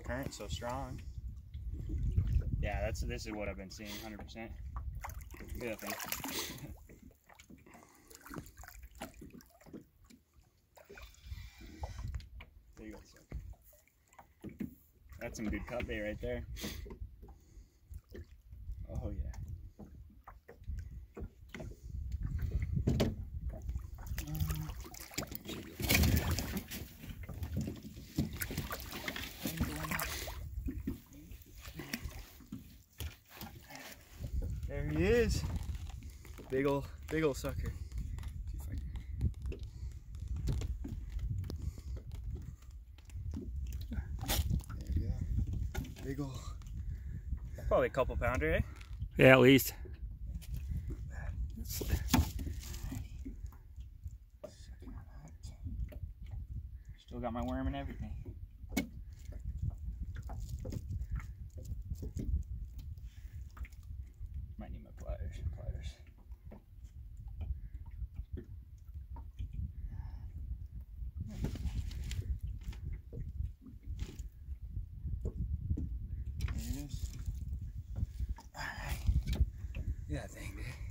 current's so strong. Yeah, this is what I've been seeing, 100%. Look at that thing. There you go, sucker. That's some good cut bait right there. Oh yeah. There he is. Big ol' sucker. There you go. Big ol'. Probably a couple pounder, eh? Yeah, at least. Still got my worm and everything. Might need my pliers. There it is. Alright. Yeah, that thing, dude.